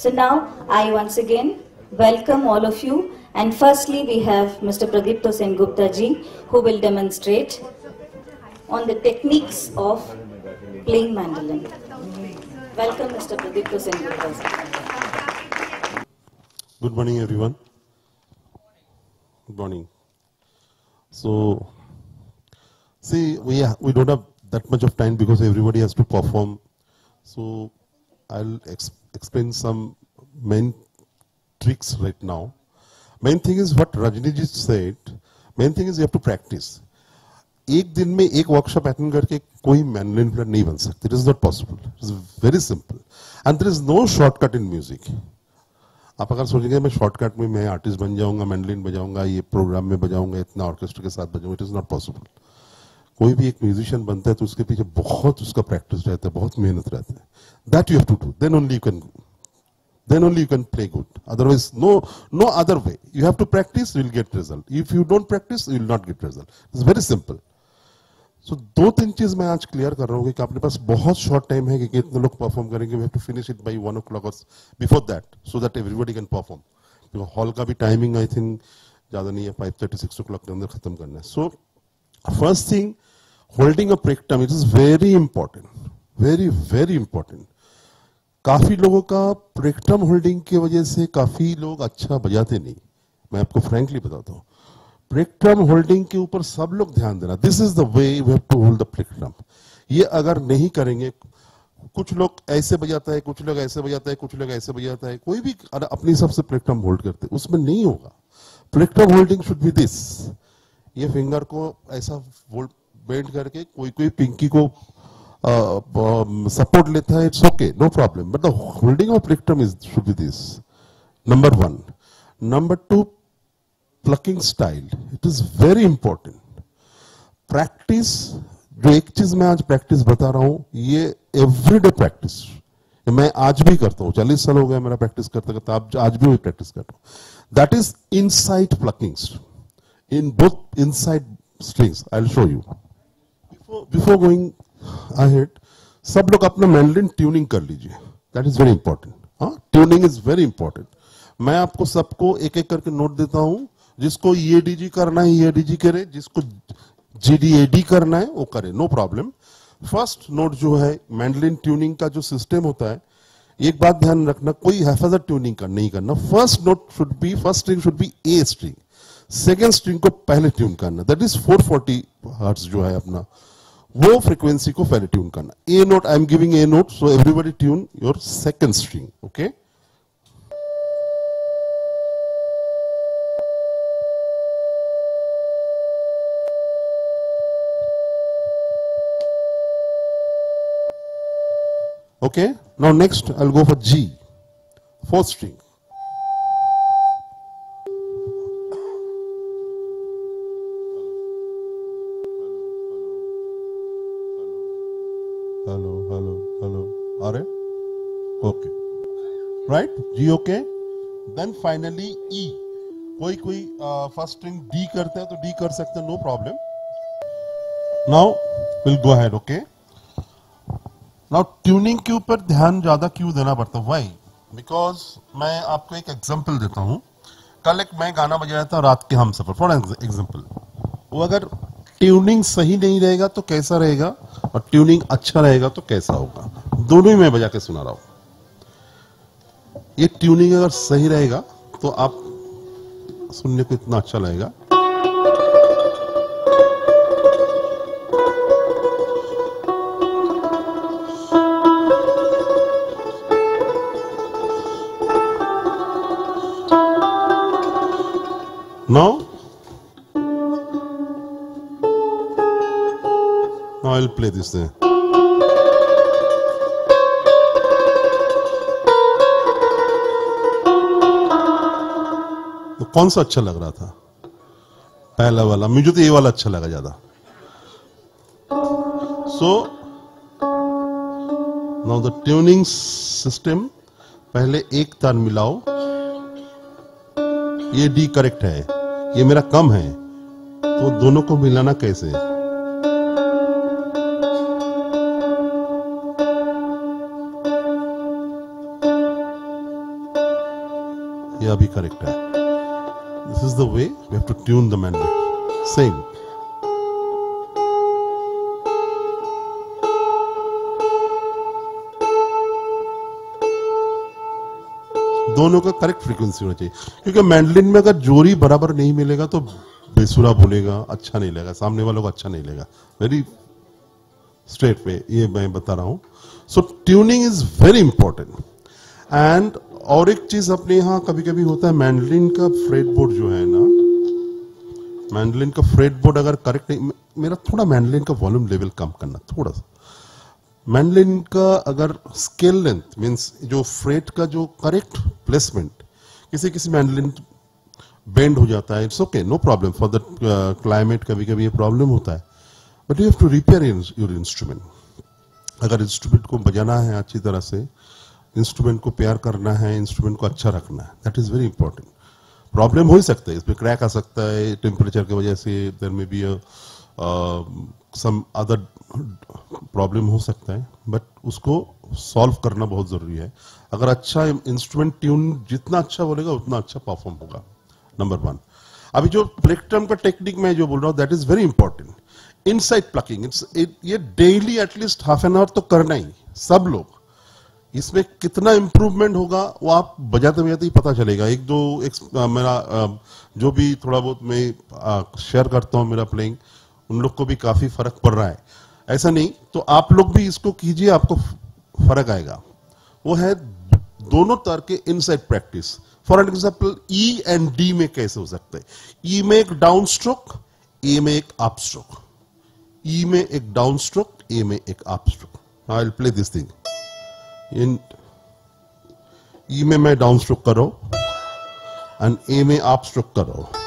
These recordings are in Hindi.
So now I once again welcome all of you, and firstly we have Mr. Pradipto Sen Gupta ji, who will demonstrate on the techniques of playing mandolin. Welcome Mr. Pradipto Sen Gupta ji. Good morning everyone. Good morning. So, see, we don't have that much of time because everybody has to perform. So, I'll explain some main tricks right now. Main thing is what Rajni ji said. Main thing is you have to practice. एक दिन में एक वर्कशॉप अटेंड करके कोई मैंडोलिन प्लेयर नहीं बन सकते. It is not possible. It is very simple. And there is no shortcut in music. आप अगर सोचेंगे मैं शॉर्टकट में मैं आर्टिस्ट बन जाऊंगा, मैंडोलिन बजाऊंगा, ये प्रोग्राम में बजाऊंगा, इतना ऑर्केस्ट्रा के साथ बजाऊंगा, इट इज नॉट पॉसिबल. कोई भी एक म्यूजिशियन बनता है तो उसके पीछे बहुत उसका प्रैक्टिस रहता है, बहुत मेहनत रहता है. That you have to do, then only you can play good. Otherwise no other way. You have to practice, you will get result. If you don't practice, you will not get result. It's very simple. So 2-3 चीज मैं आज क्लियर कर रहा हूँ कि आपके पास बहुत शॉर्ट टाइम है कि कितने लोग परफॉर्म करेंगे. We have to finish it by 1 o'clock और before that, so that everybody can perform. Hall का भी टाइमिंग आई थिंक ज्यादा नहीं है, 5:30-6 o'clock के अंदर खत्म करना है. So first thing, holding a plectrum, it is very important, very very important. काफी लोगों का प्रेक्टम होल्डिंग की वजह से काफी लोग अच्छा बजाते नहीं. मैं आपको फ्रैंकली बताता हूँ, प्रेक्टम होल्डिंग के ऊपर सब लोग ध्यान देना. This is the way we have to hold the plectrum. ये अगर नहीं करेंगे, कुछ लोग ऐसे बजाता है, कुछ लोग ऐसे बजाता है, कुछ लोग ऐसे बजाता है, कोई भी अपनी हिसाब से प्रेक्टम होल्ड करते, उसमें नहीं होगा. Plectrum holding should be this. ये फिंगर को ऐसा बेंड करके, कोई पिंकी को सपोर्ट लेता है, it's okay, no problem, but the holding of plectrum is should be this. Number 1. Number 2, plucking style. It is very important. Practice, जो एक चीज मैं आज प्रैक्टिस बता रहा हूं, ये एवरीडे प्रैक्टिस मैं आज भी करता हूं. 40 साल हो गया मेरा प्रैक्टिस करते करते, आज भी प्रैक्टिस कर रहा हूं. That is inside plucking in both inside strings. I will show you. Before going ahead, सब लोग अपना मैंडोलिन ट्यूनिंग कर लीजिए. That is very important. Tuning is very important. मैं आपको सबको एक एक करके नोट देता हूं. जिसको EADG करना है EADG करे, जिसको GDAD करना है वो करे, नो प्रॉब्लम. फर्स्ट नोट जो है मैंडोलिन ट्यूनिंग का जो सिस्टम होता है, एक बात ध्यान रखना, कोई हैफाजत ट्यूनिंग नहीं करना. First string should be A string. Second string को पहले ट्यून करना. दैट इज 440 हर्ट्ज जो है अपना, वो फ्रीक्वेंसी को पहले ट्यून करना. A note, I am giving A note, so everybody tune your second string. Okay. Okay, now next I'll go for G, 4th string. Hello. Are it? Okay. Right? G okay. Then finally E. कोई first string D करते हैं तो D कर सकते हैं, no problem. Now we'll go ahead, okay? Now tuning के ऊपर ध्यान ज्यादा क्यों देना पड़ता है? वाई? बिकॉज मैं आपको एक एग्जांपल देता हूं. कल एक मैं गाना बजाया था, रात के हम सफर, फॉर एग्जांपल. वो अगर ट्यूनिंग सही नहीं रहेगा तो कैसा रहेगा, और ट्यूनिंग अच्छा रहेगा तो कैसा होगा, दोनों ही मैं बजा के सुना रहा हूं. ये ट्यूनिंग अगर सही रहेगा तो आप सुनने को इतना अच्छा लगेगा. Now I'll play this there. तो कौन सा अच्छा लग रहा था? पहला वाला. मुझे तो ये वाला अच्छा लगा ज्यादा. So now the tuning system, पहले एक तार मिलाओ. ये D करेक्ट है, ये मेरा कम है, तो दोनों को मिलाना कैसे? ये अभी करेक्ट है. This is the way we have to tune the mandolin. Same. दोनों का करेक्ट फ्रीक्वेंसी होना चाहिए, क्योंकि मैंडलिन में अगर जोरी बराबर नहीं मिलेगा तो बेसुरा बोलेगा, अच्छा नहीं लगेगा, सामने वालों को अच्छा नहीं लगेगा. वेरी स्ट्रेट वे ये मैं बता रहा हूं. So tuning is very important. And और एक चीज अपने यहाँ कभी कभी होता है, मैंडलिन का फ्रेट बोर्ड जो है ना, मैंडलिन का फ्रेट बोर्ड अगर करेक्ट नहीं, मेरा थोड़ा मैंडलिन का वॉल्यूम लेवल कम करना थोड़ा सा. मैंडलिन का अगर स्केल लेंथ मींस जो फ्रेट का जो करेक्ट प्लेसमेंट, किसी किसी मैंडलिन बेंड हो जाता है, it's okay, no problem for the climate, कभी कभी ये प्रॉब्लम होता है, but you have to repair your instrument. अगर इंस्ट्रूमेंट को बजाना है अच्छी तरह से, इंस्ट्रूमेंट को प्यार करना है, इंस्ट्रूमेंट को अच्छा रखना है, that is very important. Problem हो ही सकता है, इसमें क्रैक आ सकता है टेम्परेचर की वजह से, there may be some other problem हो सकता है, बट उसको सॉल्व करना बहुत जरूरी है. अगर अच्छा इंस्ट्रूमेंट ट्यून जितना अच्छा बोलेगा उतना अच्छा परफॉर्म होगा. नंबर 1. अभी जो प्लेक्ट्रम का टेक्निक मैं जो बोल रहा हूं, that is very important. Inside plucking, ये daily at least half an hour तो करना ही सब लोग. इसमें कितना इंप्रूवमेंट होगा वो आप बजाते बजाते ही पता चलेगा. मेरा जो भी थोड़ा बहुत मैं शेयर करता हूं मेरा प्लेइंग, उन लोग को भी काफी फर्क पड़ रहा है. ऐसा नहीं तो आप लोग भी इसको कीजिए, आपको फर्क आएगा. वो है दोनों तरह के inside practice. For example E and D में कैसे हो सकता है? ई में एक डाउन स्ट्रोक, ए में एक अप स्ट्रोक. ई में एक डाउन स्ट्रोक, ए में एक up stroke. I will play this thing. In E में मैं डाउन स्ट्रोक कर रहा हूं एंड ए में अप स्ट्रोक कर रहा हूं.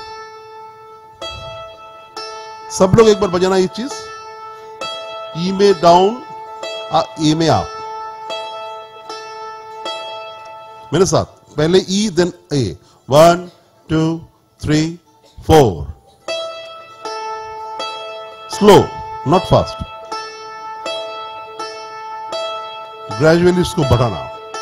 सब लोग एक बार बजाना ये चीज. ई में डाउन, ए में अप. मेरे साथ पहले E then A. 1 2 3 4. Slow, not fast. Gradually इसको बढ़ाना.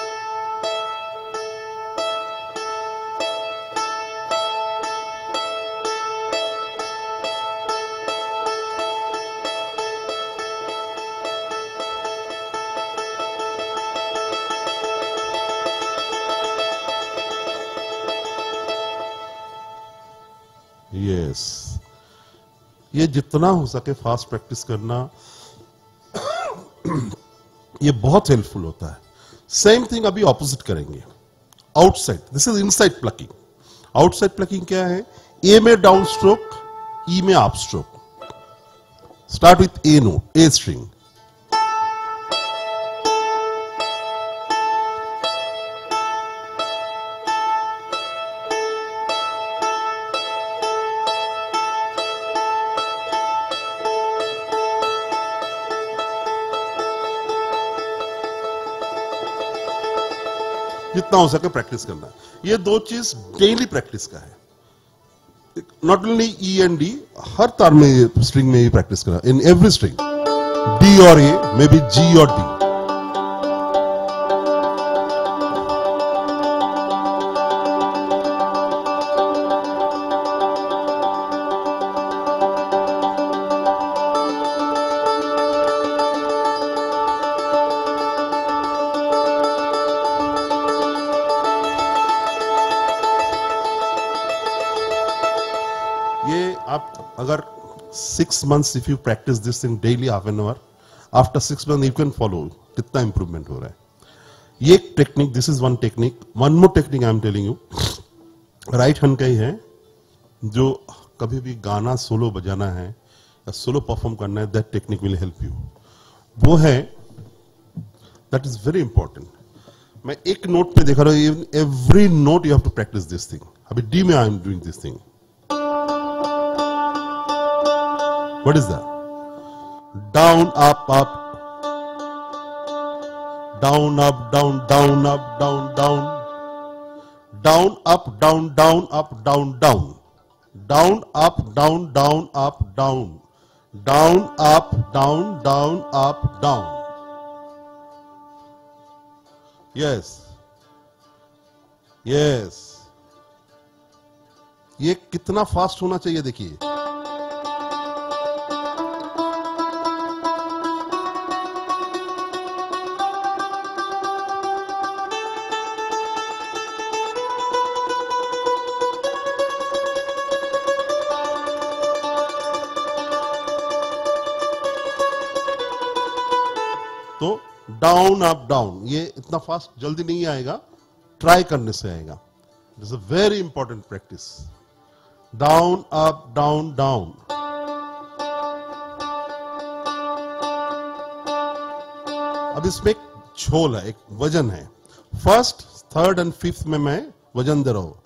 यस, ये जितना हो सके फास्ट प्रैक्टिस करना, ये बहुत हेल्पफुल होता है. सेम थिंग अभी ऑपोजिट करेंगे. Outside, this is inside plucking. Outside plucking क्या है? ए में डाउन स्ट्रोक, ई में up stroke. Start with A note, A string. जितना हो सके प्रैक्टिस करना. ये दो चीज डेली प्रैक्टिस का है. Not only E and D, हर तार में स्ट्रिंग में ही प्रैक्टिस करना. इन एवरी स्ट्रिंग, डी और ए, मे बी जी और डी. आप अगर 6 months if you practice this thing daily half an hour, after 6 months you can follow कितना इंप्रूवमेंट हो रहा है. ये एक technique, this is one technique. One more technique I am telling you, right hand का ही है. जो कभी भी गाना सोलो बजाना है या सोलो परफॉर्म करना है, that technique will help you. वो है, दैट इज वेरी इंपॉर्टेंट. मैं एक नोट पे देखा रहा हूं, every note you have to practice this thing. अभी डी में I am doing this thing. What is that? Down, up, up. Down, up, down, down, up, down, down. Down, up, down, down, up, down, down. Down, up, down, down, up, down. Down, up, down, down, up, down. Yes. Yes. ये कितना फास्ट होना चाहिए देखिए। तो डाउन अप डाउन, ये इतना फास्ट जल्दी नहीं आएगा, ट्राई करने से आएगा। It is a very important practice. Down up down down. अब इसमें एक झोल है, एक वजन है। फर्स्ट, थर्ड एंड फिफ्थ में मैं वजन दे रहा हूं।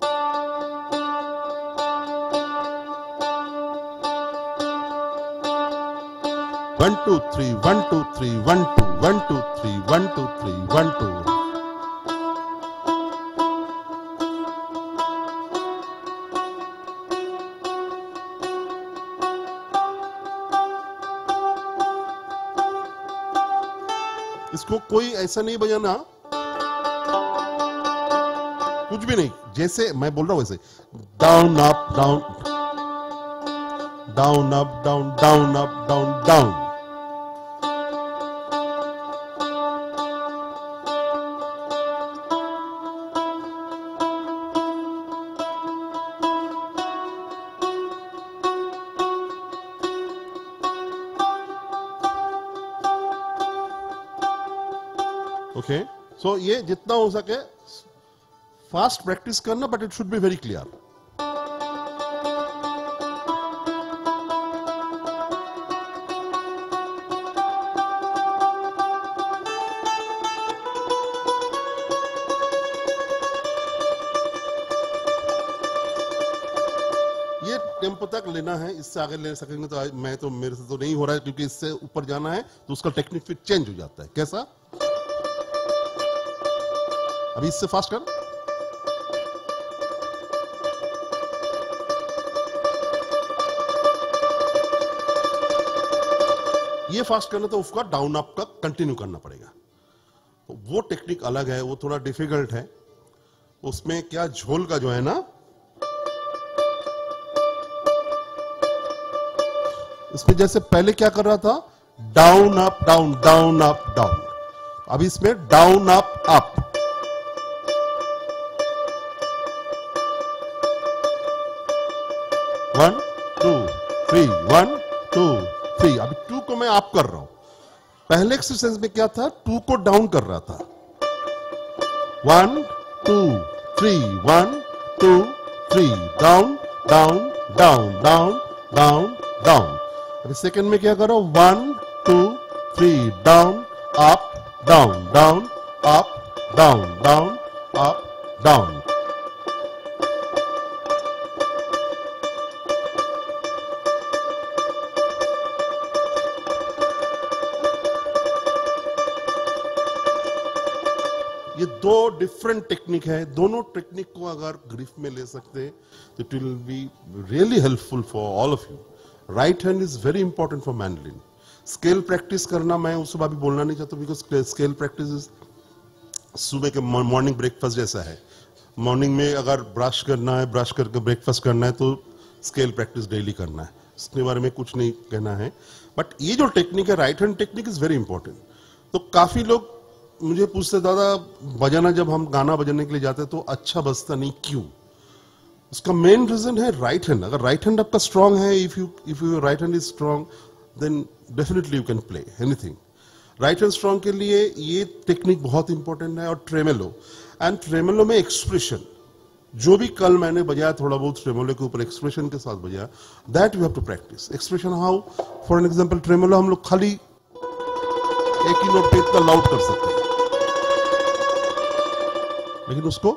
1 2 3 1 2 3 1 2 1 2 3 1 2 3 1 2। इसको कोई ऐसा नहीं बजाना, कुछ भी नहीं, जैसे मैं बोल रहा हूं वैसे। Down up down, down up down, down up down down. Okay, so ये जितना हो सके फास्ट प्रैक्टिस करना, but it should be very clear. ये टेम्पो तक लेना है, इससे आगे ले सकेंगे तो मैं तो, मेरे से तो नहीं हो रहा है, क्योंकि इससे ऊपर जाना है तो उसका टेक्निक फिर चेंज हो जाता है। कैसा? अभी इससे फास्ट कर। ये फास्ट करना तो उसका डाउन अप का कंटिन्यू करना पड़ेगा। तो वो टेक्निक अलग है, वो थोड़ा डिफिकल्ट है। उसमें क्या झोल का जो है ना, इसमें जैसे पहले क्या कर रहा था, down up down, down up down. अब इसमें down up up. One two three, one two three. अभी टू को मैं अप कर रहा हूं। पहले एक्सरसाइज में क्या था, टू को डाउन कर रहा था। 1 2 3 1 2 3, down down down down down down. अभी सेकंड में क्या करो, 1 2 3, down up down, down up down, down up down. ये दो डिफरेंट टेक्निक है। दोनों टेक्निक को अगर ग्रिप में ले सकते हैं तो it will be really helpful for all of you. Right hand is very important for mandolin. Scale practice करना मैं उस सुबह भी बोलना नहीं चाहता, बिकॉज स्केल प्रैक्टिस इज सुबह के मॉर्निंग ब्रेकफास्ट जैसा है। मॉर्निंग में अगर ब्रश करना है, ब्रश करके ब्रेकफास्ट करना है, तो स्केल प्रैक्टिस डेली करना है। इसके बारे में कुछ नहीं कहना है। बट ये जो टेक्निक है, right hand technique is very important. तो काफी लोग मुझे पूछते, दादा बजाना, जब हम गाना बजाने के लिए जाते हैं तो अच्छा बजता नहीं, क्यों? उसका मेन रीजन है राइट हैंड। अगर राइट हैंड आपका स्ट्रांग है, if you right hand is strong, then definitely you can play anything. Right hand strong के लिए ये टेक्निक बहुत इंपॉर्टेंट है। और ट्रेमेलो, एंड ट्रेमेलो में एक्सप्रेशन, जो भी कल मैंने बजाया थोड़ा बहुत ट्रेमेलो के ऊपर एक्सप्रेशन के साथ बजाया, that you have to practice. Expression how? For an example, tremolo हम लोग खाली एक ही नोट पे इतना लाउड कर सकते हैं, लेकिन उसको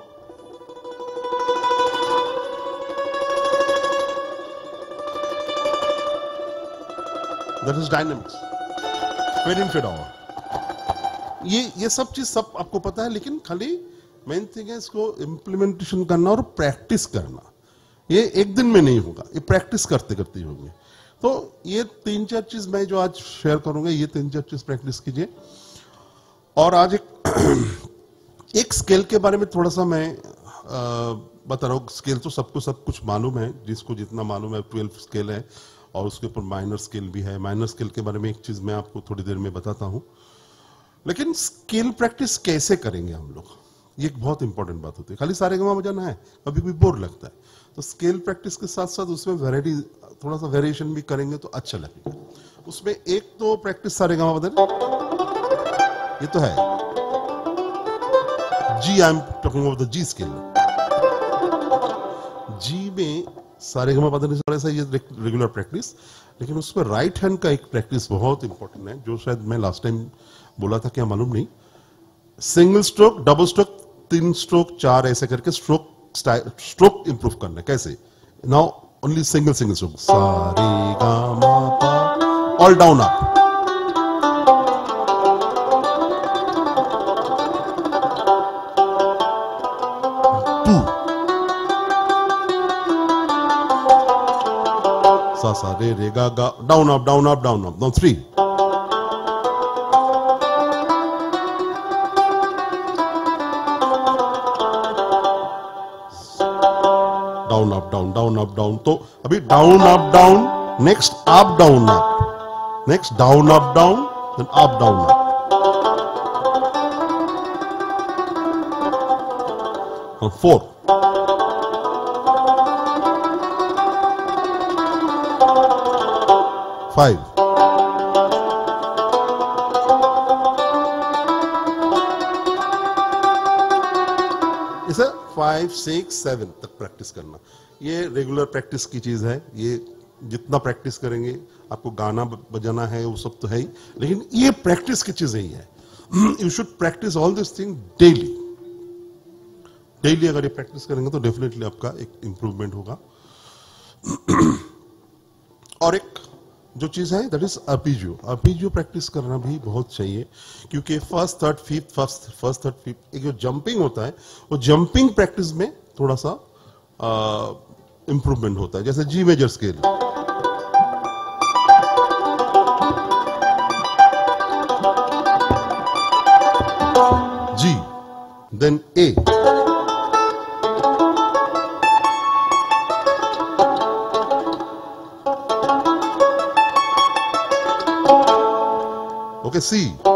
that is dynamics, fade in fade out. ये सब चीज सब आपको पता है, लेकिन खाली मेन थिंग है इसको इंप्लीमेंटेशन करना और प्रैक्टिस करना। ये एक दिन में नहीं होगा, ये प्रैक्टिस करते करते ही होंगे। तो ये 3-4 चीज मैं जो आज शेयर करूंगा, ये 3-4 चीज प्रैक्टिस कीजिए। और आज एक स्केल के बारे में थोड़ा सा मैं बता रहा हूँ, स्केल तो सबको सब कुछ मालूम है, जिसको जितना मालूम है 12 स्केल है और उसके ऊपर माइनर स्केल भी है। माइनर स्केल के बारे में एक चीज मैं आपको थोड़ी देर में बताता हूँ। लेकिन स्केल प्रैक्टिस कैसे करेंगे हम लोग, ये एक बहुत इंपॉर्टेंट बात होती है। खाली सारेगामा बजाना है, कभी कभी बोर लगता है, तो स्केल प्रैक्टिस के साथ साथ उसमें वैरायटी, थोड़ा सा वेरिएशन भी करेंगे तो अच्छा लगेगा। उसमें एक तो प्रैक्टिस सारेगामा बदल, ये तो है G, I am talking about the G scale. G में सारेगामा बदल सा ये रेगुलर प्रैक्टिस, लेकिन उसमें राइट हैंड का एक प्रैक्टिस बहुत इंपॉर्टेंट है, जो शायद मैं लास्ट टाइम बोला था, क्या मालूम नहीं। Single stroke, double stroke, 3 stroke, 4 ऐसे करके स्ट्रोक इंप्रूव करना है। कैसे? नाउ ओनली सिंगल स्ट्रोक, सा रे गा मा पा, ऑल डाउन अप, सा रे गा गा, down up down up down up, now 3, down up down down up down. तो अभी down up down, next up down up, next down up down, then up down up. 4, 5, इसे 5, 6, 7 तक प्रैक्टिस करना। ये रेगुलर प्रैक्टिस की चीज है। ये जितना प्रैक्टिस करेंगे, आपको गाना बजाना है वो सब तो है ही, लेकिन ये प्रैक्टिस की चीज ही है। You should practice all this thing daily. Daily अगर ये प्रैक्टिस करेंगे तो डेफिनेटली आपका एक इंप्रूवमेंट होगा। और एक जो चीज है that is arpeggio. Arpeggio practice करना भी बहुत चाहिए, क्योंकि फर्स्ट थर्ड फिफ्थ एक जो जंपिंग होता है, वो जंपिंग प्रैक्टिस में थोड़ा सा इंप्रूवमेंट होता है। जैसे G major scale, G, then A, okay, C.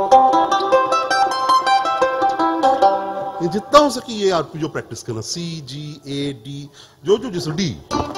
ये जितना हो सके ये आरपीजियो प्रैक्टिस करना, सी, जी, ए, डी, जो जैसे D.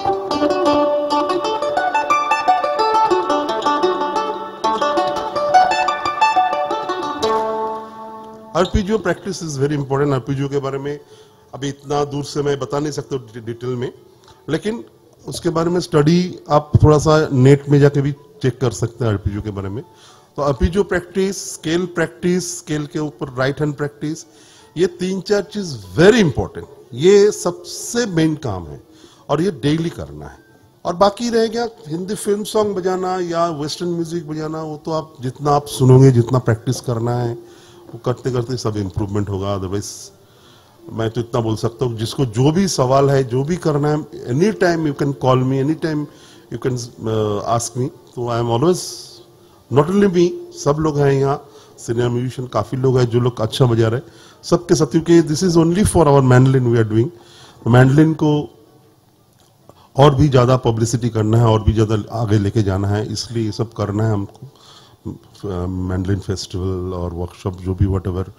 Arpeggio practice is very important. Arpeggio के बारे में अभी इतना दूर से मैं बता नहीं सकता डिटेल में, लेकिन उसके बारे में स्टडी आप थोड़ा सा नेट में जाके भी चेक कर सकते हैं आरपीजियो के बारे में। तो अर्पिजियो प्रैक्टिस, स्केल के ऊपर राइट हैंड प्रैक्टिस, ये 3-4 चीज वेरी इंपॉर्टेंट, ये सबसे मेन काम है और ये डेली करना है। और बाकी रह गया हिंदी फिल्म सॉन्ग बजाना या वेस्टर्न म्यूजिक बजाना, वो तो आप जितना आप सुनोगे, जितना प्रैक्टिस करना है, वो करते करते सब इंप्रूवमेंट होगा। अदरवाइज मैं तो इतना बोल सकता हूँ, जिसको जो भी सवाल है, जो भी करना है, any time you can call me, any time you can ask me. तो I am always, not only me, सब लोग हैं यहाँ, सीनियर म्यूजिशियन काफी लोग हैं जो लोग अच्छा बजा रहे हैं, सबके साथ, क्योंकि this is only for our mandolin we are doing. Mandolin को और भी ज्यादा पब्लिसिटी करना है और भी ज्यादा आगे लेके जाना है, इसलिए ये सब करना है हमको। मैंडलिन फेस्टिवल और वर्कशॉप जो भी व्हाटएवर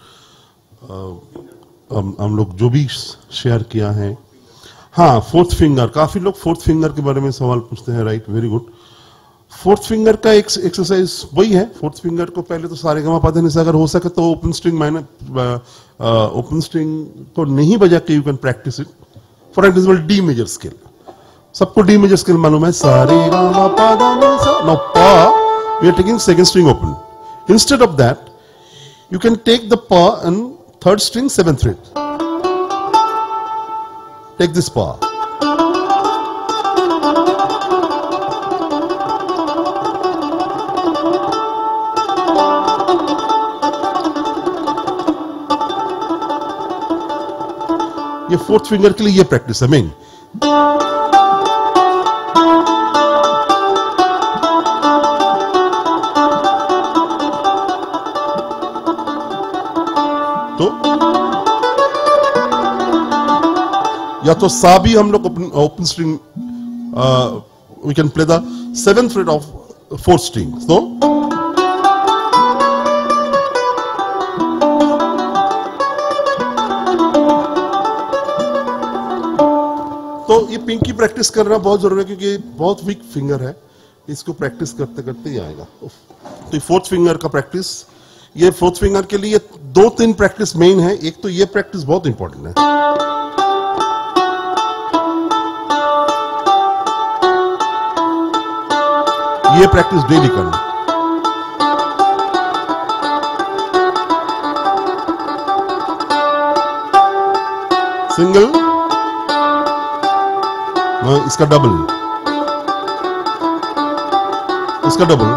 हम लोग जो भी शेयर किया है। हाँ, फोर्थ फिंगर, काफी लोग फोर्थ फिंगर के बारे में सवाल पूछते हैं, right, very good. Fourth finger का एक्सरसाइज वही है। फोर्थ फिंगर को पहले तो सारेगामा पा देने से, अगर हो सके तो ओपन स्ट्रिंग को नहीं बजा के you can practice it. For example D major scale, सबको डी मेजर स्केल मालूम है, सारेगामा पा दा सा। नाउ पा we are taking second string open. Instead of that you can take the पा and third string 7th fret. Take this pa. ये फोर्थ फिंगर के लिए ये प्रैक्टिस है मेन। तो या तो सा भी हम लोग open string, we can play the 7th fret of 4th string. तो ये पिंक की प्रैक्टिस करना बहुत जरूरी है क्योंकि बहुत वीक फिंगर है, इसको प्रैक्टिस करते करते ही आएगा. तो ये 4th फिंगर का प्रैक्टिस, ये 4th फिंगर के लिए 2-3 प्रैक्टिस मेन है. एक तो ये प्रैक्टिस बहुत इंपॉर्टेंट है, ये प्रैक्टिस डेली करना. सिंगल, इसका डबल, इसका डबल.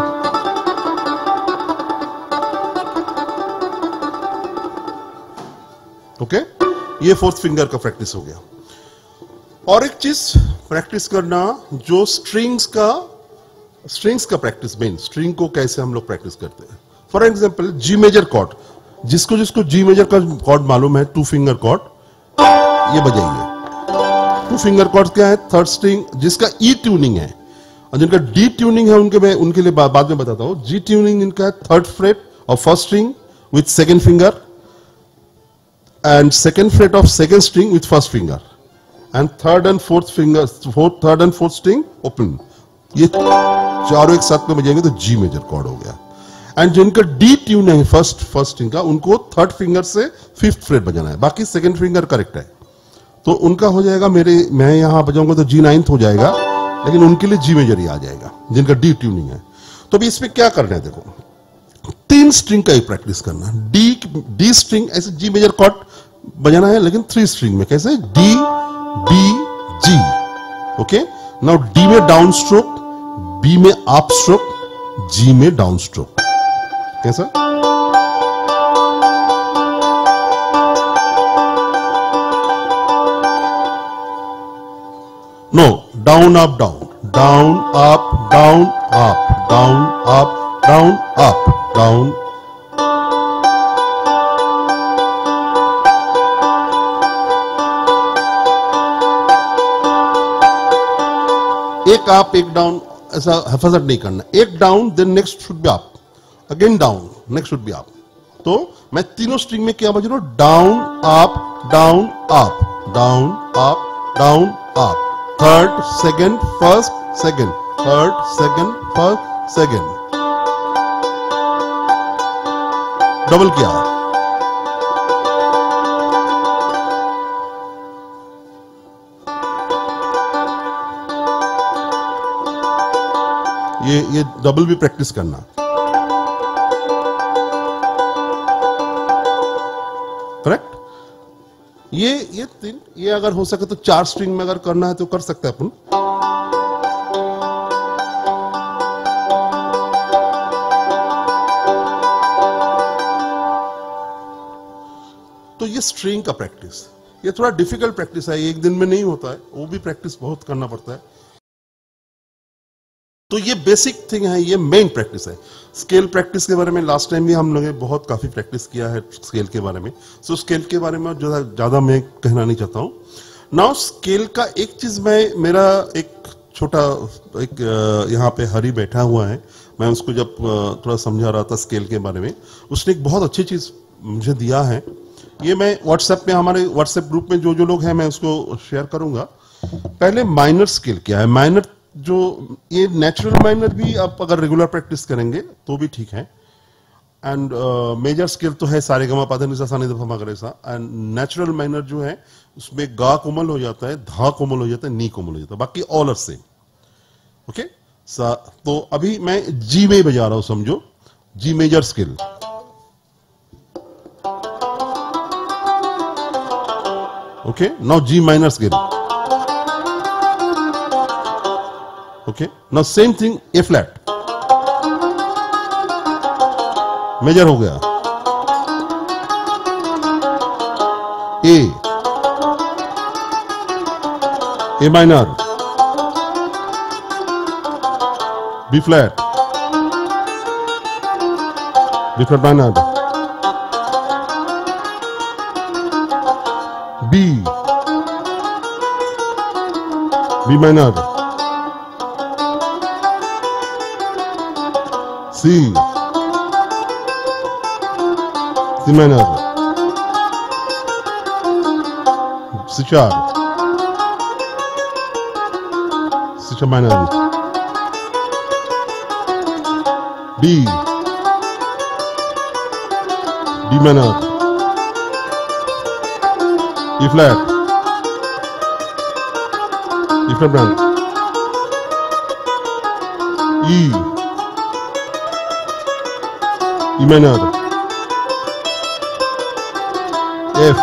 ओके, ये 4th फिंगर का प्रैक्टिस हो गया. और एक चीज प्रैक्टिस करना जो स्ट्रिंग्स का प्रैक्टिस, मेन स्ट्रिंग को कैसे हम लोग प्रैक्टिस करते हैं. For example G major chord, जिसको जी मेजर का कॉर्ड मालूम है, 2 फिंगर कॉर्ड, ये बजाइए. 2 फिंगर कॉर्ड क्या है? 3rd स्ट्रिंग जिसका ई ट्यूनिंग है, और जिनका डी ट्यूनिंग है उनके लिए बाद में बताता हूं. जी ट्यूनिंग इनका है 3rd fret of 1st string with 2nd finger and 2nd fret of 2nd string with 1st finger and 3rd and 4th finger, 3rd and 4th string open. ये चारों एक साथ में बजाएंगे तो जी मेजर कॉर्ड हो गया. एंड जिनका डी ट्यून है फर्स्ट स्ट्रिंग का, उनको 3rd फिंगर से 5th फ्रेट बजाना है, बाकी 2nd फिंगर करेक्ट है. तो उनका हो जाएगा, मैं यहां बजाऊंगा तो जी 9th हो जाएगा, लेकिन उनके लिए जी मेजर ही आ जाएगा जिनका डी ट्यूनिंग है. तो अभी इसमें क्या करना है, देखो 3 स्ट्रिंग का ही प्रैक्टिस करना. डी स्ट्रिंग ऐसे जी मेजर कॉर्ड बजाना है, लेकिन 3 स्ट्रिंग में कैसे, D B G. Okay, now D में डाउन स्ट्रोक, बी में अप स्ट्रोक, जी में डाउन स्ट्रोक. कैसा? No, down up down, down up down up, down up down up down. एक अप एक डाउन, ऐसा हफाजत नहीं करना. एक down then next should be up, again down, next should be up. तो मैं तीनों स्ट्रिंग में क्या बज रहा हूं, down up down up, down up down up, 3rd, 2nd, 1st, 2nd, 3rd, 2nd, 1st, 2nd. Double किया. ये डबल भी प्रैक्टिस करना. करेक्ट. ये अगर हो सके तो 4 स्ट्रिंग में अगर करना है तो कर सकते हैं अपन. तो ये स्ट्रिंग का प्रैक्टिस, ये थोड़ा डिफिकल्ट प्रैक्टिस है, एक दिन में नहीं होता है, वो भी प्रैक्टिस बहुत करना पड़ता है. तो ये बेसिक थिंग है, ये मेन प्रैक्टिस है. स्केल प्रैक्टिस के बारे में लास्ट टाइम भी हम लोगों ने बहुत काफी प्रैक्टिस किया है स्केल के बारे में. सो स्केल के बारे में ज्यादा मैं कहना नहीं चाहता हूं. नाउ स्केल का एक चीज मेरा एक छोटा यहाँ पे हरी बैठा हुआ है, मैं उसको जब थोड़ा समझा रहा था स्केल के बारे में, उसने एक बहुत अच्छी चीज मुझे दिया है. ये मैं व्हाट्सएप में, हमारे व्हाट्सएप ग्रुप में जो लोग हैं मैं उसको शेयर करूंगा. पहले माइनर स्केल क्या है. माइनर जो ये नेचुरल माइनर भी आप अगर रेगुलर प्रैक्टिस करेंगे तो भी ठीक है. एंड मेजर स्केल तो है सारे गमा पाधा निसा सा निधा पमा गरे सा. एंड नेचुरल माइनर जो है उसमें गा कोमल हो जाता है, धा कोमल हो जाता है, नी कोमल हो जाता है, बाकी ऑल आर सेम. ओके, तो अभी मैं जी में बजा रहा हूं, समझो G major scale. Okay, now G minor scale. Okay, now same thing A flat, major हो गया. A minor, B flat, B flat minor, B, B minor, C, C minor, C sharp, C sharp minor, D, D minor, E flat, E flat minor, E, E minor, F,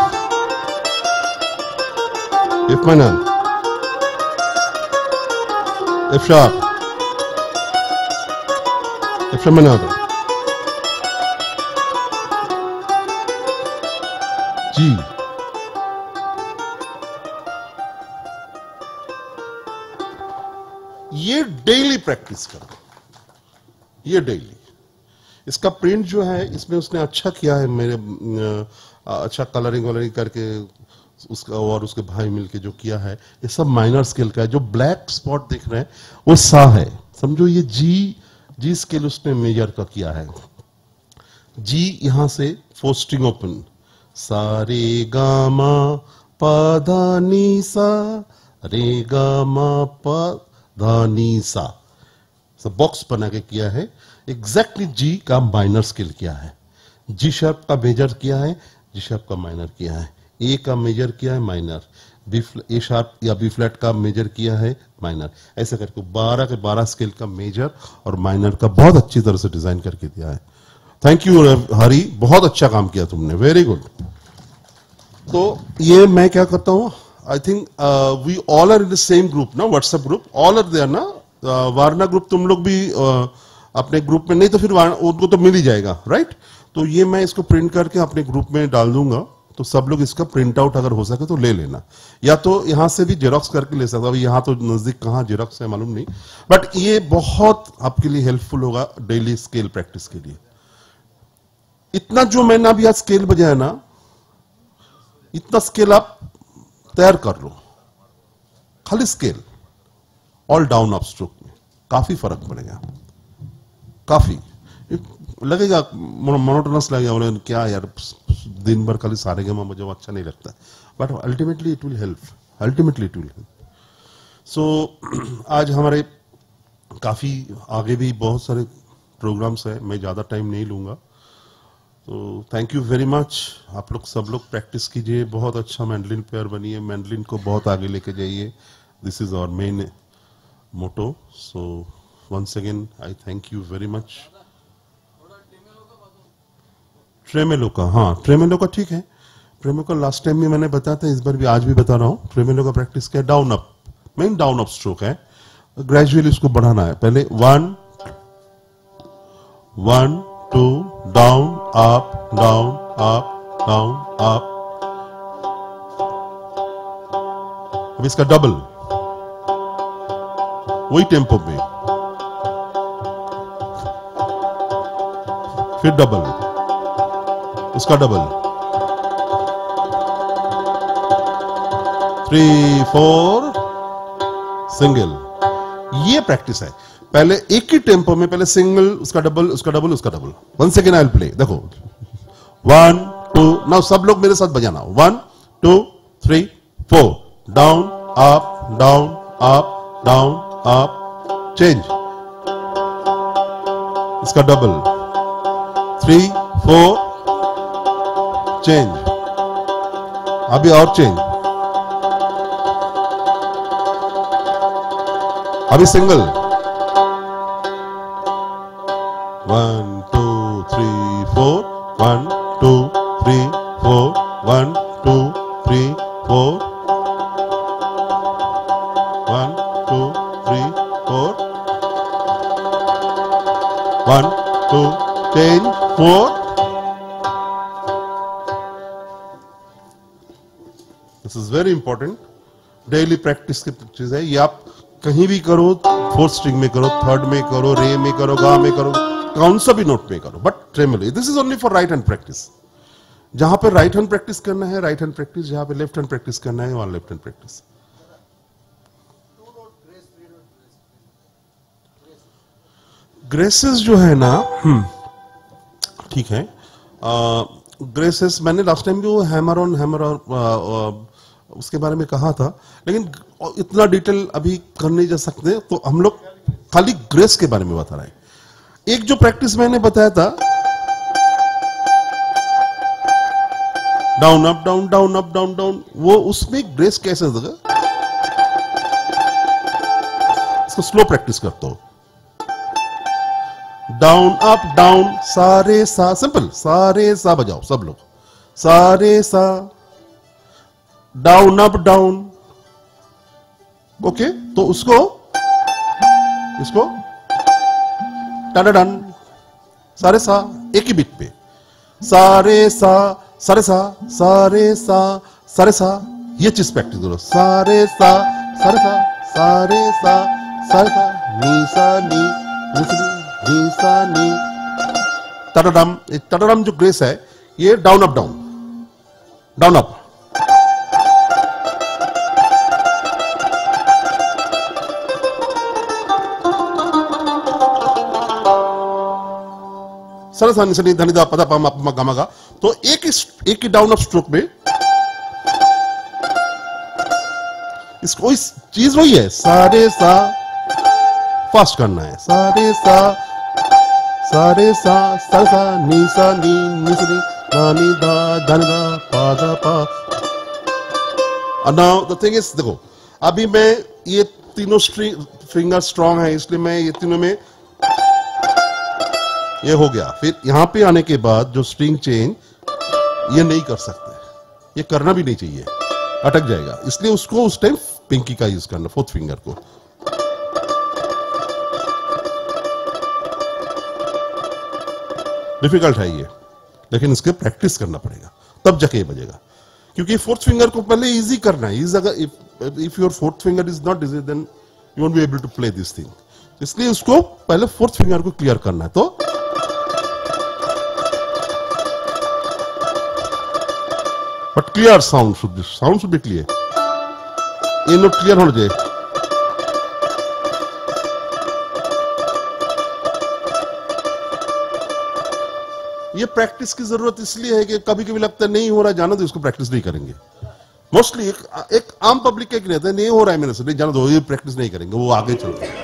F minor, F sharp, F sharp minor, G, ये डेली प्रैक्टिस करो, ये डेली। इसका प्रिंट जो है इसमें उसने अच्छा किया है, मेरे अच्छा कलरिंग वलरिंग करके उसका और उसके भाई मिलके जो किया है, ये सब माइनर स्केल का है। जो ब्लैक स्पॉट देख रहे हैं वो सा है, समझो ये जी स्केल उसने मेजर का किया है। जी यहां से 4 स्ट्रिंग ओपन, सा रे गा मा पा धा नी सा, रे गा मा पा धा नी सा, सब बॉक्स बना के किया है। एग्जैक्टली जी का माइनर स्केल किया है, जी शार्प का मेजर किया है, जी शार्प का माइनर किया है, ए का मेजर किया है माइनर, ए शार्प या बी फ्लैट का मेजर किया है माइनर, ऐसे करके 12 के 12 स्केल का मेजर और माइनर का बहुत अच्छी तरह से डिजाइन करके दिया है। थैंक यू हरी, बहुत अच्छा काम किया तुमने, वेरी गुड। तो ये मैं क्या करता हूँ, I think we all are in the same group ना, WhatsApp group, all are there ना, वारना ग्रुप तुम लोग भी अपने ग्रुप में, नहीं तो फिर उनको तो मिल ही जाएगा, राइट। तो ये मैं इसको प्रिंट करके अपने ग्रुप में डाल दूंगा, तो सब लोग इसका प्रिंट आउट अगर हो सके तो ले लेना, या तो यहां से भी जेरोक्स करके ले सकता। अभी यहां तो नजदीक कहां जेरोक्स है मालूम नहीं, बट ये बहुत आपके लिए हेल्पफुल होगा डेली स्केल प्रैक्टिस के लिए। इतना जो मैंने अभी आज स्केल बजाया ना, इतना स्केल आप तैयार कर लो, खाली scale all down up stroke में, काफी फर्क पड़ेगा, काफी लगेगा मोनोटोनस लगेगा, बोले क्या यार दिन भर खाली सारे गेम मुझे अच्छा नहीं लगता, but ultimately it will help, ultimately it will help. So आज हमारे काफी आगे भी बहुत सारे प्रोग्राम्स हैं, मैं ज्यादा टाइम नहीं लूंगा। तो थैंक यू वेरी मच, आप लोग सब लोग प्रैक्टिस कीजिए, बहुत अच्छा मैंडलिन प्लेयर बनिए, मैंडलिन को बहुत आगे लेके जाइए, this is our main motto. So once again I thank you very much. Tremolo का, हाँ ट्रेमेलो का ठीक है, ट्रेमेलो का लास्ट टाइम भी मैंने बताया था, इस बार भी आज भी बता रहा हूँ। ट्रेमेलो का प्रैक्टिस क्या है, down up, main down up stroke है, ग्रेजुअली इसको बढ़ाना है। पहले 1 1 2 down up down up down up, अब इसका डबल वही टेम्पो में, फिर डबल, उसका डबल, 3 4 सिंगल, ये प्रैक्टिस है। पहले एक ही टेम्पो में, पहले सिंगल, उसका डबल, उसका डबल, उसका double. 1 second I will play, देखो 1 2, नाउ सब लोग मेरे साथ बजाना, 1 2 3 4 down up down up down up, change, इसका डबल, 3 4 चेंज, अभी और चेंज, अभी single, 1 2 3 4 1 2 3 4 1 2 3 4 1 2 3 4 1 2 10 4। This is very important, daily practice की चीज है ये। आप कहीं भी करो, 4th स्ट्रिंग में करो, 3rd में करो, रे में करो, गा में करो, कौन सा भी नोट में करो, but tremolo, this is only for right hand practice. जहां पे राइट हैंड प्रैक्टिस करना है राइट हैंड प्रैक्टिस, जहां पे लेफ्ट हैंड प्रैक्टिस करना है वहां लेफ्ट हैंड प्रैक्टिस। ग्रेसेस जो है ना, ठीक है, ग्रेसेस मैंने लास्ट टाइम जो हैमर और उसके बारे में कहा था, लेकिन इतना डिटेल अभी कर नहीं जा सकते, तो हम लोग खाली ग्रेस के बारे में बता रहे हैं। एक जो प्रैक्टिस मैंने बताया था, down up down down up down down, वो उसमें ग्रेस कैसे होगा, इसको स्लो प्रैक्टिस करता हूं। डाउन अप डाउन, सारे सा, सिंपल, सारे सा बजाओ सब लोग, सारे सा, डाउन अप डाउन। ओके, तो इसको टन सारे सा एक ही बीट पे, सारे सा सारे सा सारे सा सारे सा, ये चीज प्रैक्टिस करो। सारे सा सारे सा सारे सा सारे सा, नी सा नी नी सा नी, टडडम। टडडम जो ग्रेस है, ये down up down, down up. सरसानी सनी धनी दा पदा पम अपमा गमागा, तो एक ही डाउन अप स्ट्रोक में इसको, इस चीज वही है, सारे सा फास्ट करना है, सारे सा सारे सा सारे सा, नी सा नी नी सा नी, दानी दा दानी दा पा दा पा। नाउ द थिंग इज, देखो अभी मैं ये तीनों स्ट्रिंग फिंगर स्ट्रांग है, इसलिए मैं ये तीनों में ये हो गया। फिर यहां पे आने के बाद जो स्ट्रिंग चेंज ये नहीं कर सकते, ये करना भी नहीं चाहिए, अटक जाएगा, इसलिए उसको उस टाइम पिंकी का यूज करना, फोर्थ फिंगर को। डिफिकल्ट है ये, लेकिन इसके प्रैक्टिस करना पड़ेगा, तब जाके ये बजेगा, क्योंकि फोर्थ फिंगर को पहले इजी करना है। If your fourth finger is not easy, then you won't be able to play this thing, इसलिए उसको पहले फोर्थ फिंगर को क्लियर करना है। तो but clear sound should be clear, ये नोट क्लियर होना चाहिए। ये प्रैक्टिस की जरूरत इसलिए है कि कभी कभी लगता है नहीं हो रहा, जाना दो, इसको प्रैक्टिस नहीं करेंगे। मोस्टली एक आम पब्लिक क्या कहता है, नहीं हो रहा है मेरे से, नहीं जाना दो, ये प्रैक्टिस नहीं करेंगे, वो आगे चलते हैं।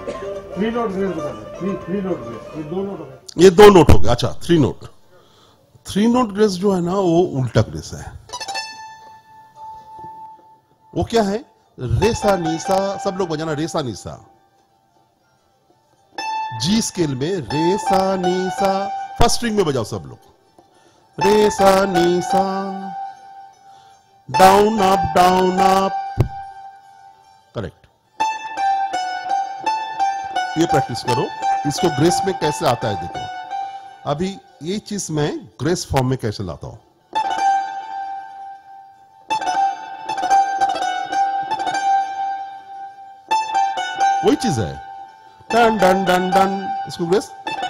ये दो नोट हो गया, अच्छा थ्री नोट ग्रेस जो है ना, वो उल्टा ग्रेस है। वो क्या है, रेसा नीसा, सब लोग बजाना, रेसा नीसा, जी स्केल में रेसा नीसा, फर्स्ट स्ट्रिंग में बजाओ सब लोग, रेसा नीसा, डाउन अप, करेक्ट। ये प्रैक्टिस करो, इसको ग्रेस में कैसे आता है देखो। अभी ये चीज मैं ग्रेस फॉर्म में कैसे लाता हूं, वही चीज है, डन डन डन डन, इसको ग्रेस।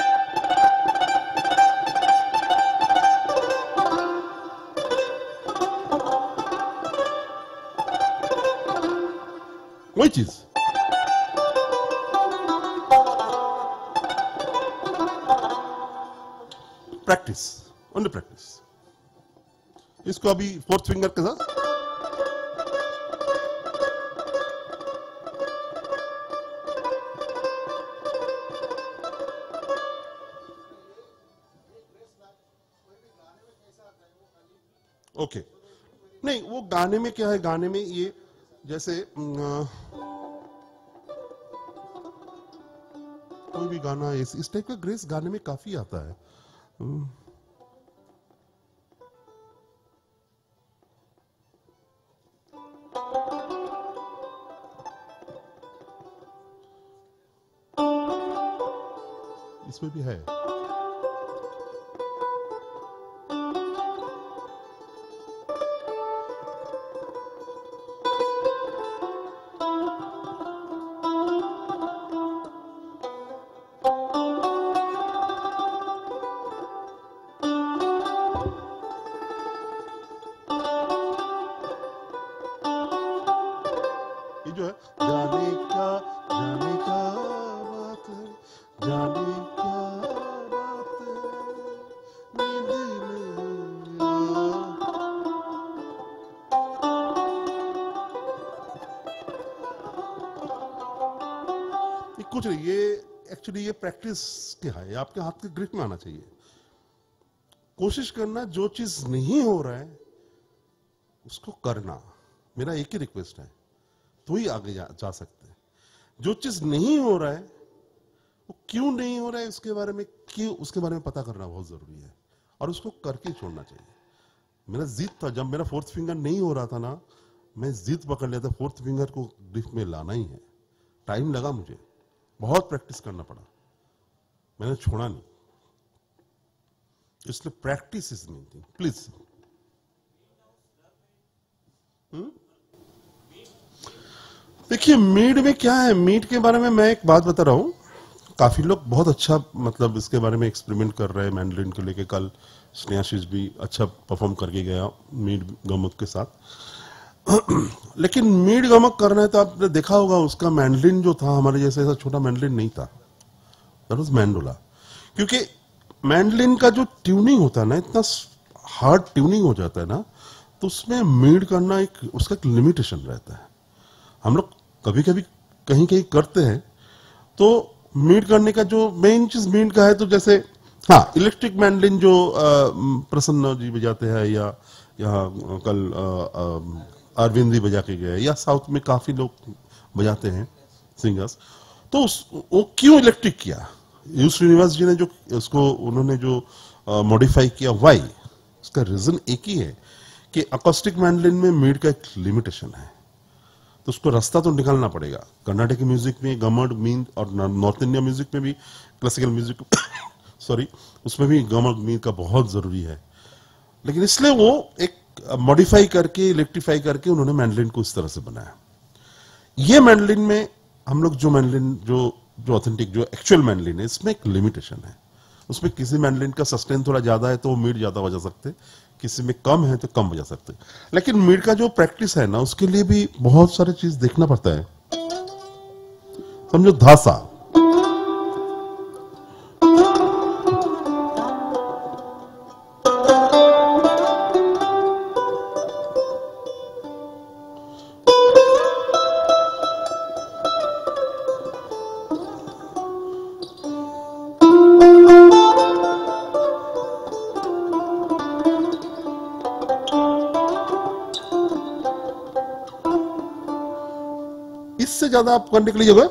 वही चीज, प्रैक्टिस, ओनली प्रैक्टिस। इसको अभी फोर्थ फिंगर के साथ ओके। नहीं, वो गाने में क्या है, गाने में ये जैसे कोई भी गाना इस टाइप का ग्रेस गाने में काफी आता है। इसमें भी है। ये जो है, जाने का बात है, जाने कुछ नहीं, ये एक्चुअली ये प्रैक्टिस क्या है, ये आपके हाथ के ग्रिप में आना चाहिए। कोशिश करना, जो चीज नहीं हो रहा है उसको करना, मेरा एक ही रिक्वेस्ट है, तो ही आगे जा सकते हैं। जो चीज नहीं हो रहा है वो क्यों नहीं हो रहा है उसके बारे में पता करना बहुत जरूरी है, और उसको करके छोड़ना चाहिए। मेरा जिद था, जब मेरा फोर्थ फिंगर नहीं हो रहा था ना, मैं जिद पकड़ लिया था, फोर्थ फिंगर को ग्रिप में लाना ही है। टाइम लगा, मुझे बहुत प्रैक्टिस करना पड़ा, मैंने छोड़ा नहीं। इसलिए practice is main thing, please. देखिए मीड में क्या है, मीड के बारे में मैं एक बात बता रहा हूं। काफी लोग बहुत अच्छा मतलब इसके बारे में एक्सपेरिमेंट कर रहे हैं मैंडलिन को लेके। कल स्नेहाशीष भी अच्छा परफॉर्म करके गया मीड गमक के साथ। लेकिन मीड गमक करना है तो आपने देखा होगा उसका मैंडलिन जो था, हमारे जैसे ऐसा छोटा मैंडलिन नहीं था, दैट वाज मैंडोला। क्योंकि मैंडलिन का जो ट्यूनिंग होता है ना, इतना हार्ड ट्यूनिंग हो जाता है ना, तो उसमें मीड करना उसका एक लिमिटेशन रहता है। हम लोग कभी कभी कहीं कहीं करते हैं, तो मीड करने का जो मेन चीज मीड का है, तो जैसे हाँ इलेक्ट्रिक मैंडलिन जो प्रसन्न जी बजाते हैं, या यहाँ कल अरविंद जी बजा के गए, या साउथ में काफी लोग बजाते हैं सिंगर्स, तो वो क्यों इलेक्ट्रिक किया? यू श्रीनिवास जी ने जो उसको उन्होंने जो मॉडिफाई किया, वाई? उसका रीजन एक ही है कि अकॉस्टिक मैंडलिन में मीड का एक लिमिटेशन है, तो उसको रास्ता तो निकालना पड़ेगा। कर्नाटक म्यूजिक में गमक मीन, और नॉर्थ इंडिया म्यूजिक में भी, क्लासिकल म्यूजिक सॉरी, उसमें भी गमक मीन का बहुत जरूरी है। लेकिन इसलिए वो एक मॉडिफाई करके, इलेक्ट्रीफाई करके उन्होंने मैंडलिन को इस तरह से बनाया। ये मैंडलिन में हम लोग जो मैंडलिन जो ऑथेंटिक जो एक्चुअल मैंडलिन है, इसमें एक लिमिटेशन है। उसमें किसी मैंडलिन का सस्टेन थोड़ा ज्यादा है तो वो मीड ज्यादा बजा सकते, किसी में कम है तो कम बजा सकते। लेकिन मीड का जो प्रैक्टिस है ना, उसके लिए भी बहुत सारी चीज देखना पड़ता है। समझो धासा, इससे ज्यादा आप करने के लिए जगह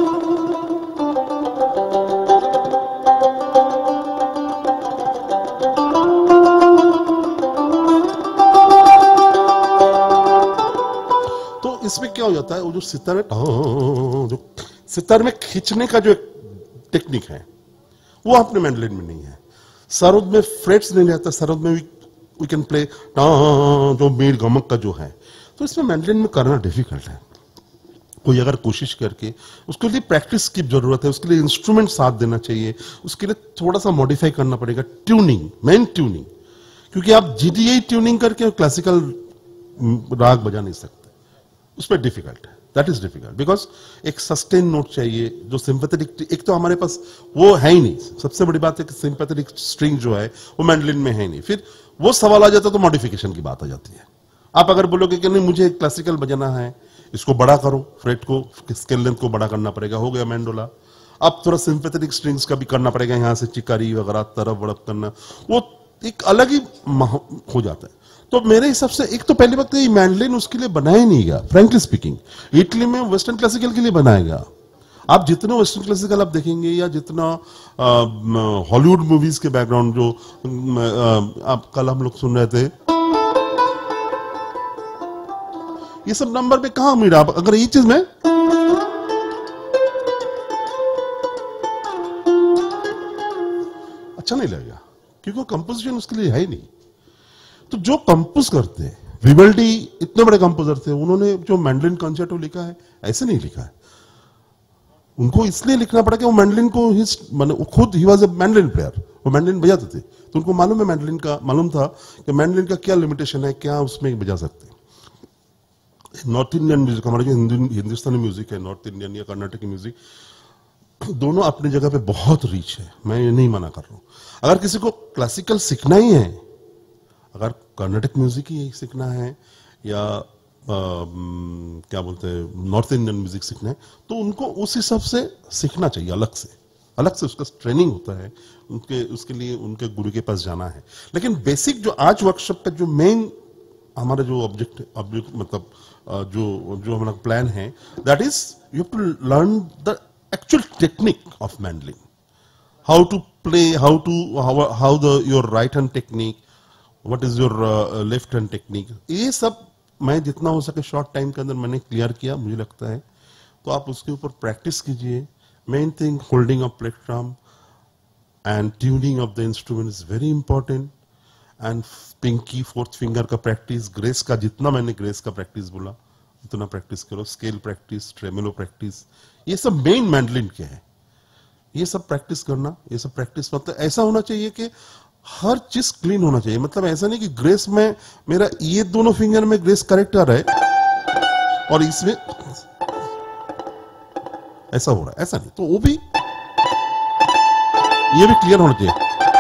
तो इसमें क्या हो जाता है, वो जो सितार जो सितार में खींचने का जो टेक्निक है वो अपने मैंडलिन में नहीं है। सरोद में फ्रेट्स नहीं रहता, सरोद में वी कैन प्ले जो मीड गमक का जो है, तो इसमें मैंडलिन में करना डिफिकल्ट है। कोई अगर कोशिश करके, उसके लिए प्रैक्टिस की जरूरत है, उसके लिए इंस्ट्रूमेंट साथ देना चाहिए, उसके लिए थोड़ा सा मॉडिफाई करना पड़ेगा, ट्यूनिंग, मेन ट्यूनिंग। क्योंकि आप जीडीए ट्यूनिंग करके क्लासिकल राग बजा नहीं सकते, उसमें डिफिकल्ट है, दैट इज डिफिकल्ट। बिकॉज एक सस्टेन नोट चाहिए जो सिंपैथेटिक, एक तो हमारे पास वो है ही नहीं। सबसे बड़ी बात है कि सिंपैथेटिक स्ट्रिंग जो है वो मैंडलिन में है नहीं। फिर वो सवाल आ जाता है तो मॉडिफिकेशन की बात आ जाती है। आप अगर बोलोगे कि नहीं मुझे क्लासिकल बजाना है, इसको बड़ा करो, फ्रेट को, स्केल लेंथ को बड़ा करना पड़ेगा, हो गया मैंडोला। अब थोड़ा सिंपैथेटिक स्ट्रिंग्स का भी करना पड़ेगा, यहां से चिकारी वगैरह तरफ बड़प करना, वो एक अलग ही हो जाता है। तो मेरे हिसाब से एक तो पहली बात तो मैंडलिन उसके लिए बनाया नहीं गया, फ्रैंकली स्पीकिंग। इटली में वेस्टर्न क्लासिकल के लिए बनाया गया। आप जितने वेस्टर्न क्लासिकल आप देखेंगे, या जितना हॉलीवुड मूवीज के बैकग्राउंड जो आप कल हम लोग सुन रहे थे, ये सब नंबर पे कहां मीड, आप अगर ये चीज में अच्छा नहीं लगेगा, क्योंकि कंपोजिशन उसके लिए है ही नहीं। तो जो कंपोज करते हैं, विवर्डी इतने बड़े कंपोजर थे, उन्होंने जो मैंडलिन कॉन्सर्टो लिखा है ऐसे नहीं लिखा है। उनको इसलिए लिखना पड़ा कि वो मैंडलिन को खुद ही वाज अ मैंडलिन प्लेयर, वो मैंडलिन बजाते थे, तो उनको मालूम है मैंडलिन का, मालूम था कि मैंडलिन का क्या लिमिटेशन है, क्या उसमें बजा सकते हैं। नॉर्थ इंडियन म्यूजिक, हमारे जो हिंदुस्तानी म्यूजिक है, नॉर्थ इंडियन या कर्नाटकी म्यूजिक, दोनों अपनी जगह पे बहुत रीच है, मैं ये नहीं मना कर रहा हूं। अगर किसी को क्लासिकल सीखना ही है, अगर कर्नाटक म्यूजिक ही सीखना है, या क्या बोलते हैं नॉर्थ इंडियन म्यूजिक सीखना है, तो उनको उस हिसाब से सीखना चाहिए, अलग से उसका ट्रेनिंग होता है, उसके लिए उनके गुरु के पास जाना है। लेकिन बेसिक जो आज वर्कशॉप का जो मेन हमारा जो ऑब्जेक्ट मतलब जो हमारा प्लान है, that is you have to learn the actual technique of mandolin, how to play, how your right hand technique, what is your left hand technique, ये सब मैं जितना हो सके शॉर्ट टाइम के अंदर मैंने क्लियर किया, मुझे लगता है। तो आप उसके ऊपर प्रैक्टिस कीजिए। Main thing holding of platform and tuning of the instrument is very important, and pinky fourth finger का प्रैक्टिस, ग्रेस का जितना मैंने ग्रेस का प्रैक्टिस बोला उतना प्रैक्टिस करो, स्केल प्रैक्टिस, ट्रेमेलो प्रैक्टिस, ये सब मेन मैंडलिन के है। ये सब प्रैक्टिस करना, ये सब प्रैक्टिस मतलब ऐसा होना चाहिए कि हर चीज क्लीन होना चाहिए। मतलब ऐसा नहीं कि ग्रेस में मेरा ये दोनों फिंगर में ग्रेस करेक्ट आ रहा है और इसमें ऐसा हो रहा है, ऐसा नहीं। तो वो भी ये भी क्लियर होना चाहिए।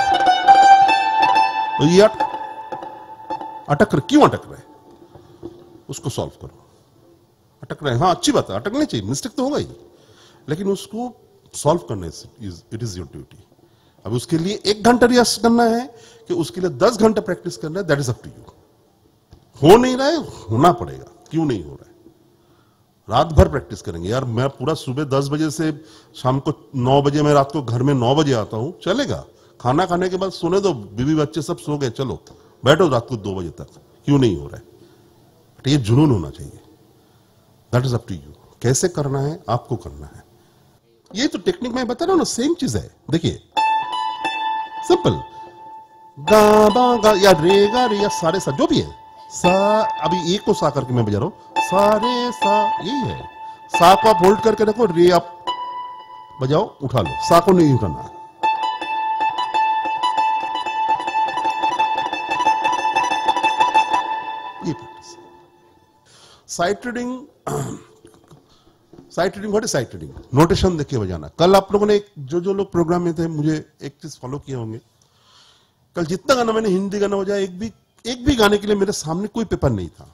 तो ये अटक रहे, क्यों अटक रहे, उसको सॉल्व करो। अटक रहे, हाँ अच्छी बात है, अटकनी चाहिए, मिस्टेक तो होगा ही, लेकिन उसको सॉल्व करने इट इज योर ड्यूटी। अब उसके लिए 1 घंटा रियाज करना है कि उसके लिए 10 घंटा प्रैक्टिस करना है, that is up to you. हो नहीं रहा है, होना पड़ेगा, क्यों नहीं हो रहा है। रात भर प्रैक्टिस करेंगे यार, मैं पूरा सुबह 10 बजे से शाम को 9 बजे, मैं रात को घर में 9 बजे आता हूं, चलेगा। खाना खाने के बाद सोने दो, बीवी बच्चे सब सो गए, चलो बैठो रात को 2 बजे तक, क्यों नहीं हो रहा है। तो ये जुनून होना चाहिए, that is up to you. कैसे करना है आपको करना है। ये तो टेक्निक मैं बता रहा हूं ना, सेम चीज है। देखिए सिंपल, गा बा गा या रे गा रे या सारे सा जो भी है, सा, अभी एक को सा करके मैं बजा रहा हूं, सा रे सा, यही है। सा को आप होल्ड करके रखो, रे आप बजाओ, उठा लो, सा को नहीं उठाना। ये practice. Sight reading, sight reading, what is sight reading? Notation देख के बजाना। कल आप लोगों ने जो लोग प्रोग्राम में थे, मुझे एक चीज फॉलो किए होंगे, कल जितना गाना मैंने हिंदी गाना बजाया, एक भी गाने के लिए मेरे सामने कोई पेपर नहीं था।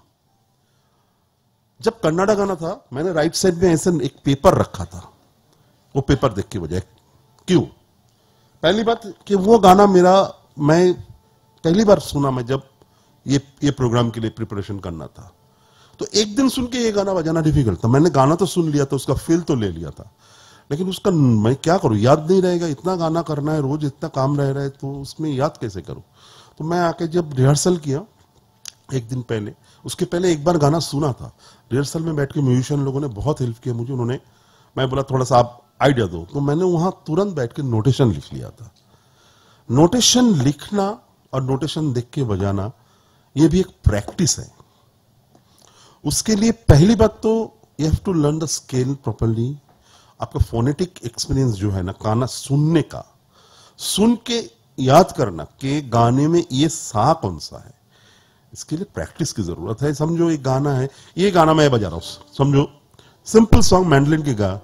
जब कन्नड़ा गाना था, मैंने राइट साइड में ऐसे एक पेपर रखा था, वो पेपर देख के बजाया। क्यों? पहली बात कि वो गाना मेरा, मैं पहली बार सुना मैं जब ये प्रोग्राम के लिए प्रिपरेशन करना था, तो एक दिन सुन के ये गाना बजाना डिफिकल्ट था। मैंने गाना तो सुन लिया था, उसका फील तो ले लिया था, लेकिन उसका मैं क्या करूं, याद नहीं रहेगा। इतना गाना करना है, रोज इतना काम रह रहा है, तो उसमें याद कैसे करूं। तो मैं आके जब रिहर्सल किया एक दिन पहले, उसके पहले एक बार गाना सुना था, रिहर्सल में बैठ के म्यूजिशियन लोगों ने बहुत हेल्प किया मुझे। उन्होंने, मैं बोला थोड़ा सा आप आइडिया दो, तो मैंने वहां तुरंत बैठ के नोटेशन लिख लिया था। नोटेशन लिखना और नोटेशन देख के बजाना, ये भी एक प्रैक्टिस है। उसके लिए पहली बात तो you have to learn the scale properly. आपका फोनेटिक एक्सपीरियंस जो है ना, गाना सुनने का, सुन के याद करना कि गाने में ये सा कौन सा है, इसके लिए प्रैक्टिस की जरूरत है। समझो एक गाना है, ये गाना मैं बजा रहा हूं, समझो सिंपल सॉन्ग मैंडलिन के गा,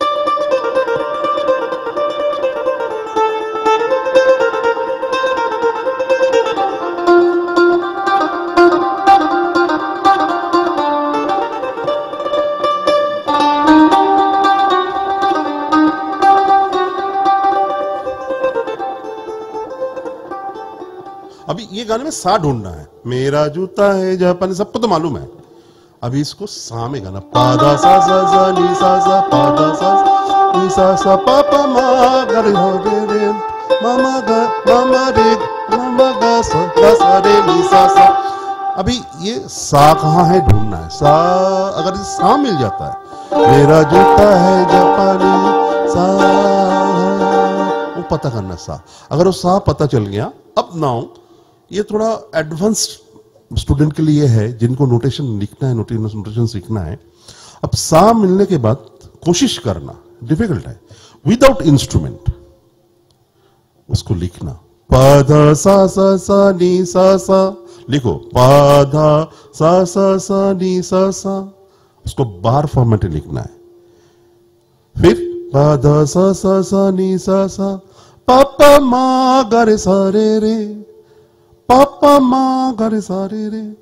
अभी ये गाने में सा ढूंढना है। मेरा जूता है जापानी, सबको तो मालूम है। अभी इसको सा में गाना, पादा सा सा सा नी सा सा, पादा सा नी सा सा, पापा मा गा रे रे, मामा गा मामा रे, मामा गा सा रे नी सा सा। अभी ये सा कहाँ है ढूंढना है। सा, अगर सा मिल जाता है, मेरा जूता है जापानी सा, वो पता करना सा। अगर वो सा पता चल गया, अब नाउ ये थोड़ा एडवांस्ड स्टूडेंट के लिए है, जिनको नोटेशन लिखना है, नोटेशन सीखना है। अब सा मिलने के बाद कोशिश करना, डिफिकल्ट है, विदाउट इंस्ट्रूमेंट उसको लिखना। पाधा सा सा सा नी सा सा, लिखो पाधा सा सा सा नी सा सा, उसको बार फॉर्मेट में लिखना है। फिर पाधा सा सा सा नी सा सा, पापा माँ गा रे सा रे रे, पापा माँ गा रे सा रे रे।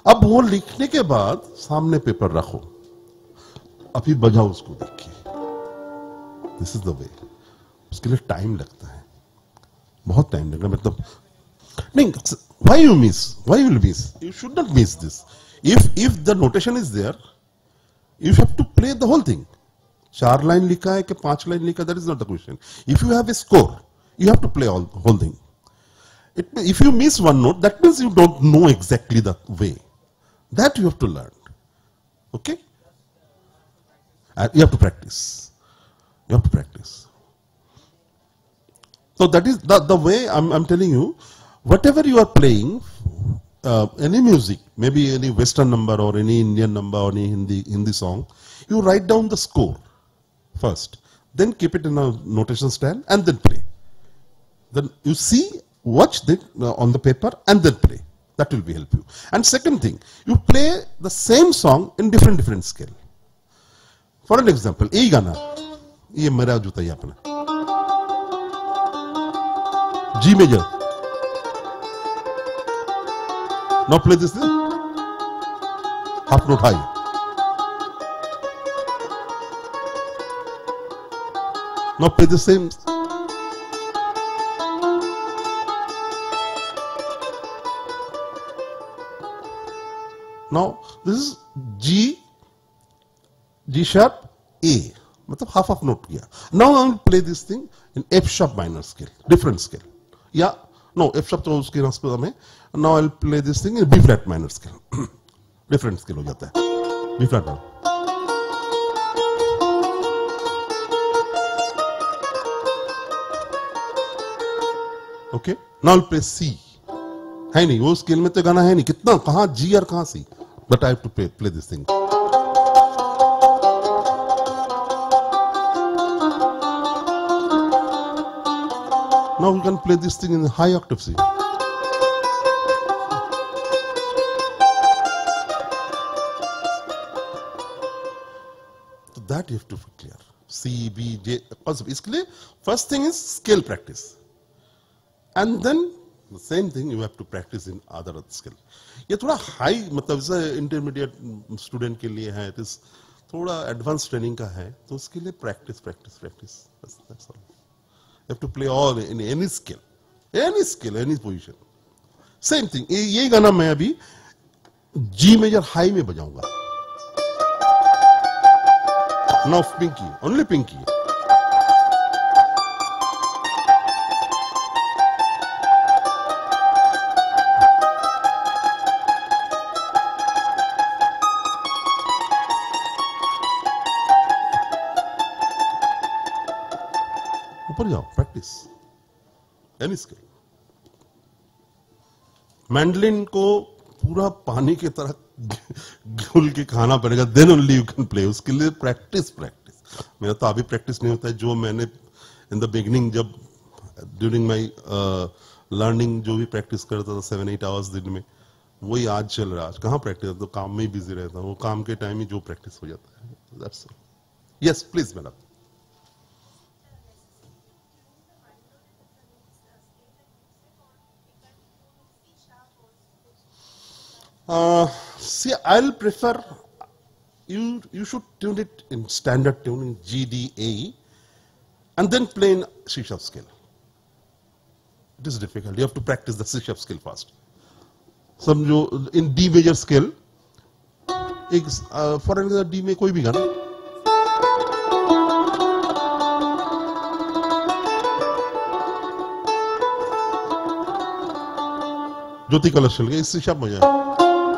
अब वो लिखने के बाद सामने पेपर रखो, अभी बजाओ उसको देखिए। This is the way. उसके लिए टाइम लगता है, बहुत टाइम लगता है। मतलब नहीं, why you miss? Why you will miss? You should not miss this. If the notation is there, you have to play the whole thing. 4 line लिखा है कि 5 लाइन लिखा, that is not the question. If you have a score, you have to play all the whole thing. If you miss one note, that means you don't know exactly the way. That you have to learn. Okay? And you have to practice. You have to practice. So that is the way I'm telling you. Whatever you are playing, any music, maybe any Western number or any Indian number or any Hindi song, you write down the score first, then keep it in a notation stand and then play. Then you see, watch it on the paper and then play. That will be help you. And second thing, you play the same song in different scale. For an example, ये गाना, ये मेरा जूता ये अपना G major. Now play this thing, half note high. Now play the same. Now this is G sharp A, मतलब half of note किया. Now I will play this thing in F sharp minor scale, different scale. Yeah, no, F sharp तो उसकी रास्ते में. Now I will play this thing in B flat minor scale, different scale हो जाता है. B flat minor. Okay, now I will play C. है नहीं, वो स्केल में तो गाना है नहीं, कितना कहाँ G और कहाँ C. But I have to play this thing. Now we can play this thing in the high octave C. So that you have to be clear. C, B, J. Basically, first thing is scale practice. And then the same thing you have to practice in other skill. ये थोड़ा हाई मतलब जैसे इंटरमीडिएट स्टूडेंट के लिए है, थोड़ा एडवांस ट्रेनिंग का है, तो उसके लिए practice practice practice. That's all. You have to play all in any skill, any position. Same thing. ये गाना मैं अभी G मेजर हाई में बजाऊंगा. Now pinky, only pinky. ऊपर जाओ, प्रैक्टिस एनी स्किल. मैंडलिन को पूरा पानी की तरह घुल के खाना पड़ेगा, then only you can play. उसके लिए प्रैक्टिस प्रैक्टिस. मेरा तो अभी प्रैक्टिस नहीं होता है. जो मैंने इन द बिगिनिंग जब ड्यूरिंग माय लर्निंग जो भी प्रैक्टिस करता था 7-8 आवर्स दिन में, वही आज चल रहा है. आज कहाँ प्रैक्टिस, तो काम में ही बिजी रहता हूँ. वो काम के टाइम ही जो प्रैक्टिस हो जाता है. That's all. Yes please madam. See, I'll prefer you should tune it in standard tuning G, D, A, and then play in C sharp scale. It is difficult. You have to practice the C sharp scale first. समझो in D major scale, एक for example D में कोई भी गाना, ज्योति कलश चल गया, इससे शाप मजा है.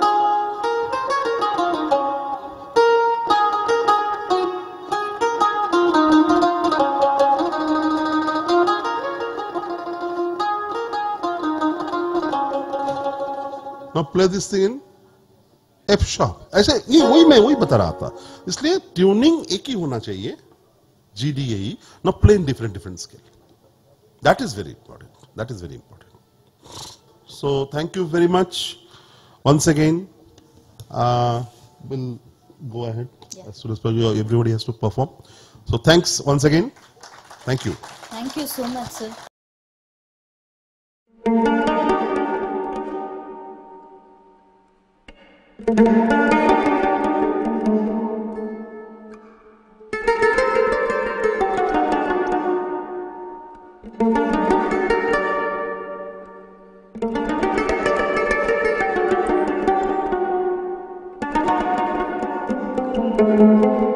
Now play this thing in F sharp. ऐसे ये वही बता रहा था. इसलिए ट्यूनिंग एक ही होना चाहिए, G, D, A. Now play in different scale. That is very important. That is very important. So thank you very much once again. We'll go ahead as soon as possible. Everybody has to perform. So thanks once again. Thank you. Thank you so much, sir. Thank you.